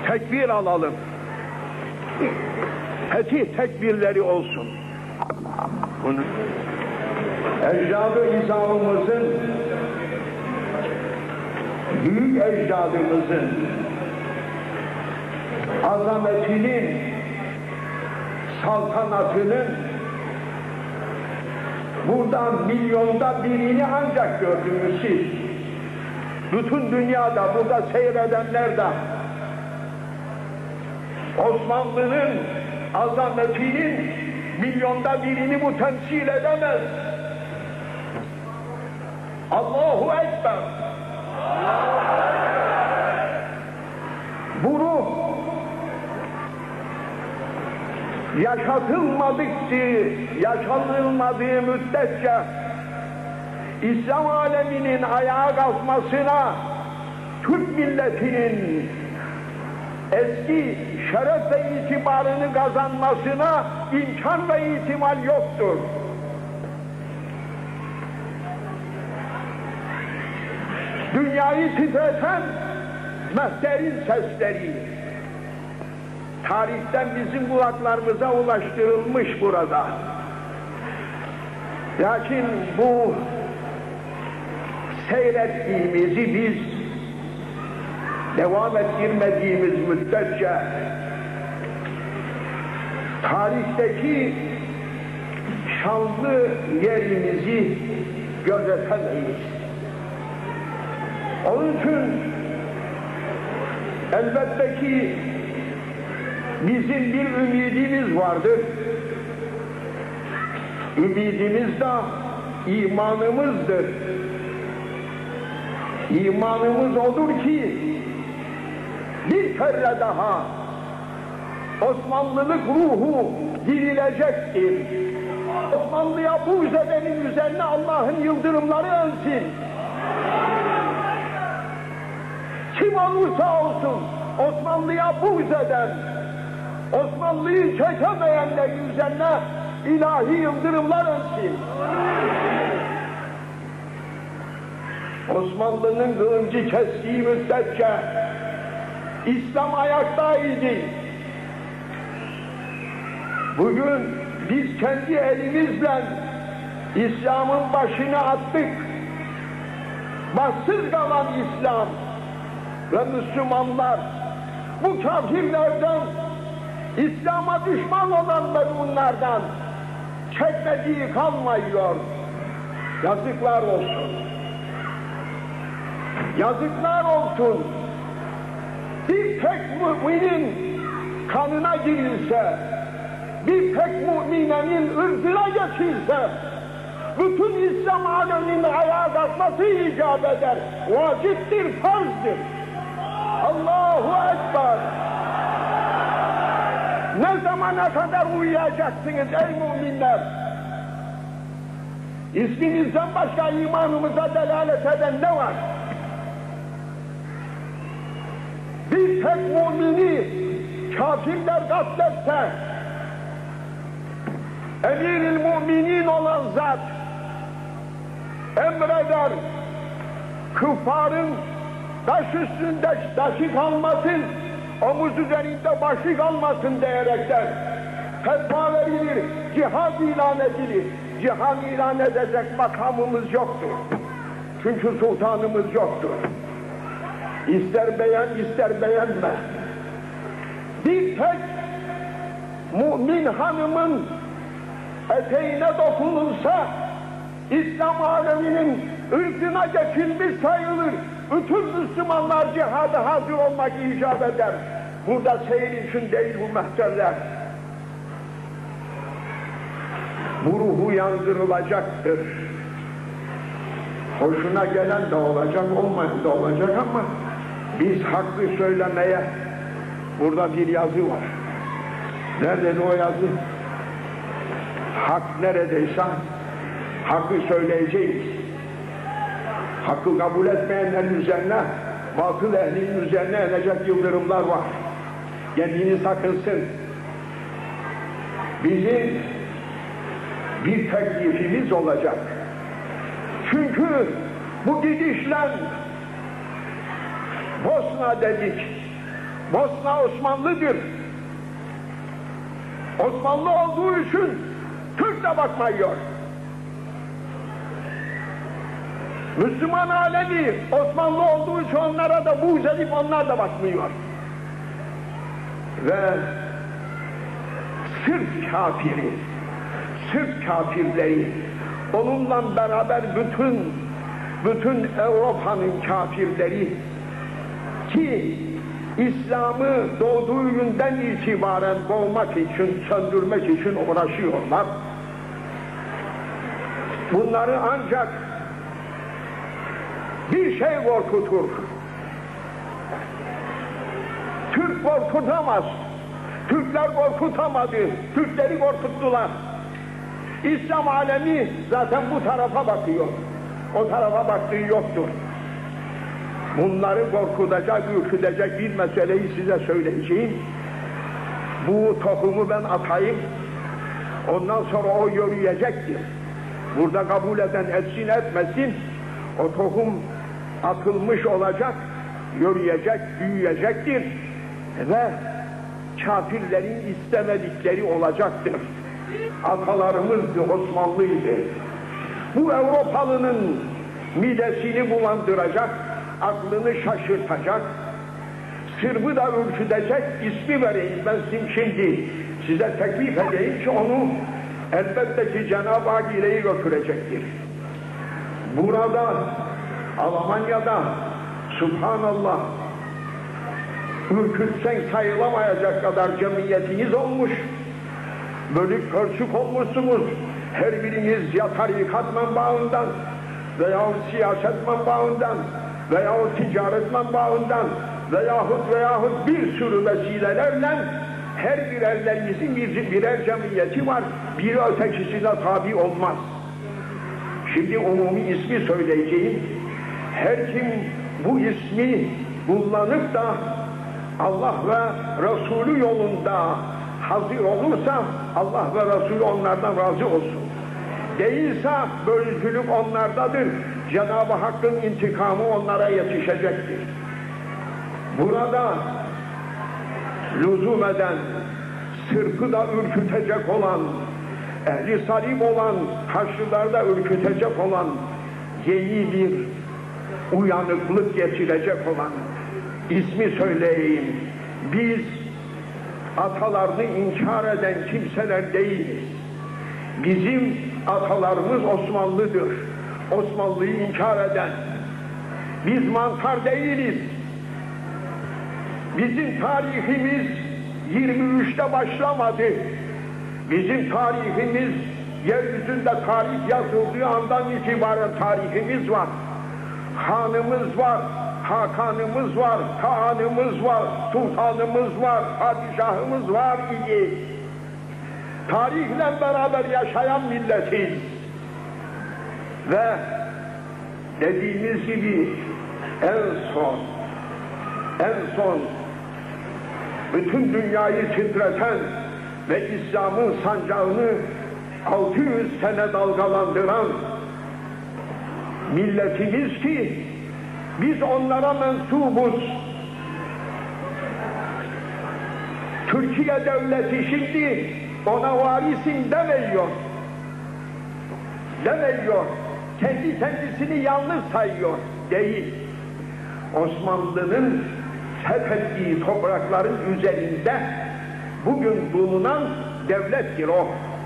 Tekbir alalım. Fetih tekbirleri olsun. Bunu ecdadı izamımızın, büyük ecdadımızın azametinin, saltanatının buradan milyonda birini ancak gördünüz siz. Bütün dünyada burada seyredenler de Osmanlı'nın azametinin milyonda birini bu temsil edemez. Allahu Ekber. Bunu yaşanılmadığı müddetçe İslam aleminin ayağa kalkmasına, Türk milletinin eski şeref ve itibarını kazanmasına imkan ve ihtimal yoktur. Dünyayı titreten mehderin sesleri tarihten bizim kulaklarımıza ulaştırılmış burada. Lakin bu seyrettiğimizi biz devam ettirmediğimiz müddetçe tarihteki şanlı yerimizi gözetemeyiz. Onun için elbette ki bizim bir ümidimiz vardır. Ümidimiz de imanımızdır. İmanımız odur ki bir kere daha Osmanlılık ruhu dirilecektir. Osmanlı'ya buğz edenin üzerine Allah'ın yıldırımları ölsün. Kim olursa olsun Osmanlı'ya buğz eden, Osmanlı'yı çekemeyenlerin üzerine ilahi yıldırımlar ölsün. Osmanlı'nın kılıncı kestiği müddetçe İslam ayaktaydı. Bugün biz kendi elimizle İslam'ın başını attık. Bahtsız kalan İslam ve Müslümanlar bu kafirlerden, İslam'a düşman olan bunlardan çekmediği kalmıyor. Yazıklar olsun. Yazıklar olsun. Bir tek müminin kanına girilse, bir tek müminenin ırzına geçilse, bütün İslam aleminin ayağa kalkması icap eder. Vaciptir, farzdır. Allahu Ekber. Ne zamana kadar uyuyacaksınız ey müminler? İsminizden başka imanımıza delalet eden ne var? Bir tek mümini kafirler katletse, emir-i müminin olan zat emreder, küffarın taş üstünde taşı kalmasın, omuz üzerinde başı kalmasın diyerekten fetva verilir, cihad ilan edilir. Cihad ilan edecek makamımız yoktur. Çünkü sultanımız yoktur. İster beğen, ister beğenme. Bir tek mümin hanımın eteğine dokunulsa, İslam aleminin ırkına geçilmiş sayılır. Bütün Müslümanlar cihada hazır olmak icap eder. Burada seyir için değil bu mahterler. Bu ruhu yandırılacaktır. Hoşuna gelen de olacak, olmayan da olacak ama biz hakkı söylemeye, burada bir yazı var. Nerede o yazı? Hak neredeyse hakkı söyleyeceğiz. Hakkı kabul etmeyenlerin üzerine, batıl ehlinin üzerine inecek yıldırımlar var. Kendini sakınsın. Bizim bir teklifimiz olacak. Çünkü bu gidişle Bosna dedik, Bosna Osmanlı'dır. Osmanlı olduğu için Türk de bakmıyor. Müslüman alemi Osmanlı olduğu için onlara da buğz edip onlar da bakmıyor. Ve Sırp kafiri, Sırp kafirleri, onunla beraber bütün Avrupa'nın kafirleri ki İslam'ı doğduğu günden itibaren boğmak için, söndürmek için uğraşıyorlar. Bunları ancak bir şey korkutur. Türk korkutamaz. Türkler korkutamadı. Türkleri korkuttular. İslam alemi zaten bu tarafa bakıyor. O tarafa baktığı yoktur. Bunları korkutacak, ürkütecek bir meseleyi size söyleyeceğim. Bu tohumu ben atayım. Ondan sonra o yürüyecektir. Burada kabul eden etsin etmesin, o tohum atılmış olacak, yürüyecek, büyüyecektir ve kafirlerin istemedikleri olacaktır. Atalarımızdı, Osmanlıydı. Bu Avrupalının midesini bulandıracak, aklını şaşırtacak, Sırbı da ürkütecek, ismi vereyim ben şimdi size teklif edeyim ki onu elbette ki Cenab-ı Hak ileri götürecektir. Burada, Almanya'da, Subhanallah, ürkütsen sayılamayacak kadar cemiyetiniz olmuş, bölük pörçük olmuşsunuz, her biriniz ya tarikat menbaından veyahut siyaset menbaından veyahut ticaret menbaından veyahut bir sürü vesilelerle her birerlerinizin birer cemiyeti var, biri ötekisine tabi olmaz. Şimdi umumi ismi söyleyeceğim. Her kim bu ismi kullanıp da Allah ve Resulü yolunda hazır olursa Allah ve Resulü onlardan razı olsun. Değilse bölücülük onlardadır. Cenab-ı Hakk'ın intikamı onlara yetişecektir. Burada lüzum eden, Sırp'ı da ürkütecek olan, ehli salim olan, karşılarda ürkütecek olan, yeni bir uyanıklık getirecek olan ismi söyleyeyim. Biz atalarını inkar eden kimseler değiliz. Bizim atalarımız Osmanlı'dır. Osmanlı'yı inkar eden. Biz mantar değiliz. Bizim tarihimiz 23'te başlamadı. Bizim tarihimiz yeryüzünde tarih yazıldığı andan itibaren tarihimiz var. Hanımız var, hakanımız var, kağanımız var, sultanımız var, padişahımız var idi. Tarihle beraber yaşayan milletiz. Ve dediğimiz gibi en son bütün dünyayı titreten ve İslam'ın sancağını 600 sene dalgalandıran milletimiz ki biz onlara mensubuz. Türkiye devleti şimdi ona varisin demiyor. Kendi kendisini yalnız sayıyor. Değil. Osmanlı'nın fethettiği toprakların üzerinde bugün bulunan devlettir o.